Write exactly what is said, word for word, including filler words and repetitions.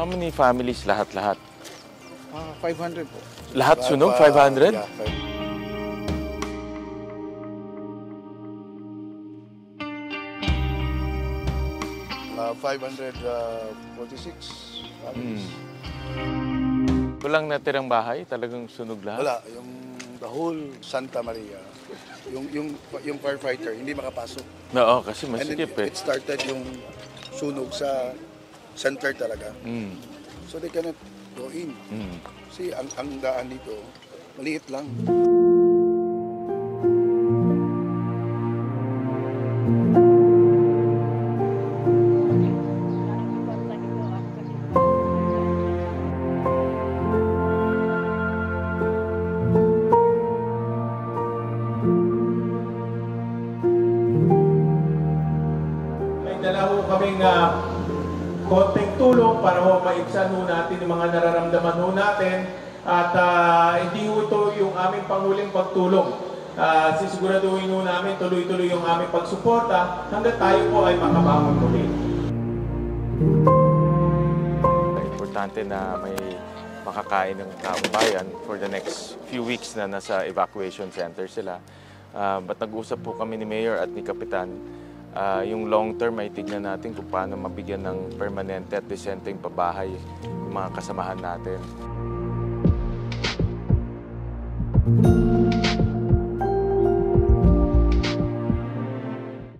How many families lahat-lahat? Uh, five hundred po. Lahat Uh, sunog? uh, five hundred? Yeah, five. Uh, five hundred forty-six families. Hmm. Walang natirang bahay? Talagang sunog lahat? Wala. Yung the whole Santa Maria, yung yung yung firefighter hindi makapasok. Oo, kasi And then masikip eh. it started yung sunog sa center talaga. Mm. So they cannot go in. Mm. Kasi ang, ang daan dito, maliit lang. May dala ho kaming uh, konting tulong para ho maibsan ho natin yung mga nararamdaman ho natin at uh, hindi ho ito yung aming panghuling pagtulong. Uh, sisiguraduhin ho namin tuloy-tuloy yung aming pagsuporta hanggang tayo po ay makabangon muli. Importante na may makakain ng taong bayan for the next few weeks na nasa evacuation center sila. Uh, but nag-usap po kami ni Mayor at ni Kapitan. Uh, yung long term ay tignan natin kung paano mabigyan ng permanente at decenteng pabahay yung mga kasamahan natin.